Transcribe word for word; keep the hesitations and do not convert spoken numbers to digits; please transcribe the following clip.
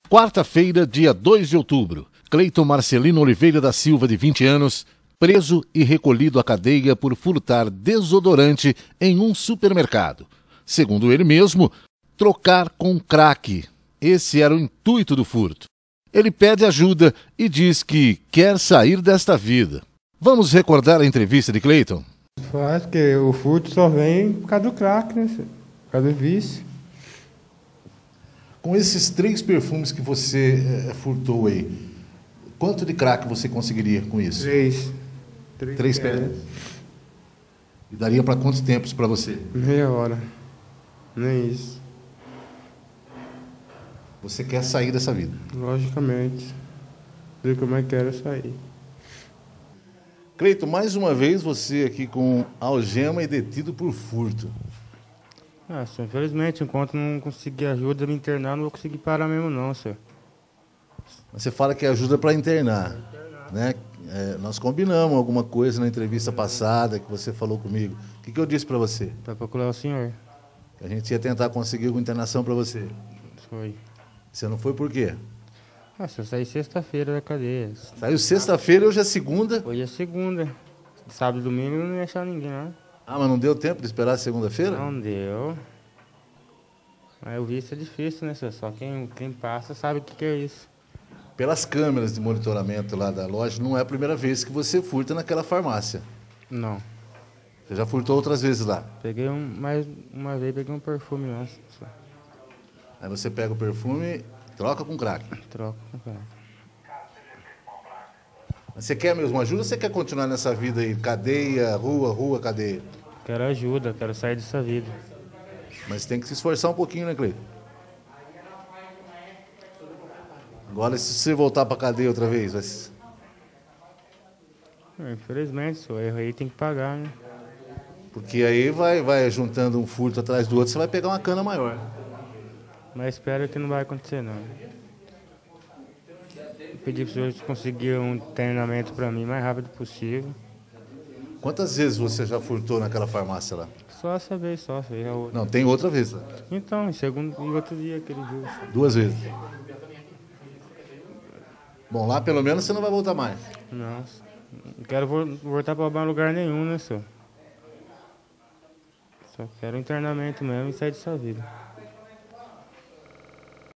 Quarta-feira, dia dois de outubro, Cleiton Marcelino Oliveira da Silva, de vinte anos, preso e recolhido à cadeia por furtar desodorante em um supermercado. Segundo ele mesmo, trocar com crack. Esse era o intuito do furto. Ele pede ajuda e diz que quer sair desta vida. Vamos recordar a entrevista de Cleiton? Faz que o furto só vem por causa do crack, né? Por causa do vício. Com esses três perfumes que você é, furtou aí, quanto de crack você conseguiria com isso? Três. Três, Três pedras. E daria para quantos tempos para você? Meia hora. Nem isso. Você quer sair dessa vida? Logicamente. Ver como é que era sair. Cleiton, mais uma vez você aqui com algema e detido por furto. Ah, senhor, infelizmente, enquanto não conseguir ajuda me internar, não vou conseguir parar mesmo não, senhor. Você fala que ajuda para internar, né? É, nós combinamos alguma coisa na entrevista passada que você falou comigo. O que, que eu disse para você? Para procurar o senhor. Que a gente ia tentar conseguir alguma internação para você. Foi. Você não foi por quê? Ah, senhor, eu saí sexta-feira da cadeia. Saiu sexta-feira, hoje é segunda. Hoje é segunda. Sábado e domingo eu não ia achar ninguém, não. Ah, mas não deu tempo de esperar segunda-feira? Não deu. Mas o vício é difícil, né, senhor? Só quem, quem passa sabe o que, que é isso. Pelas câmeras de monitoramento lá da loja, não é a primeira vez que você furta naquela farmácia. Não. Você já furtou outras vezes lá? Peguei um, mais uma vez, peguei um perfume lá. Aí você pega o perfume, troca com crack. Troca com crack. Você quer mesmo ajuda ou você quer continuar nessa vida aí? Cadeia, rua, rua, cadeia? Quero ajuda, quero sair dessa vida. Mas tem que se esforçar um pouquinho, né, Cleiton? Agora, se você voltar pra cadeia outra vez, vai... É, infelizmente, se o erro aí tem que pagar, né? Porque aí vai, vai juntando um furto atrás do outro, você vai pegar uma cana maior. Mas espero que não vai acontecer, não. Pedi para os senhores conseguir um internamento para mim o mais rápido possível. Quantas vezes você já furtou naquela farmácia lá? Só essa vez, só. Fez a outra. Não, tem outra vez lá. Então, em segundo e outro dia, aquele dia. Duas vezes. Bom, lá pelo menos você não vai voltar mais. Não, não quero voltar para lugar nenhum, né, senhor? Só quero um internamento mesmo e sair dessa vida.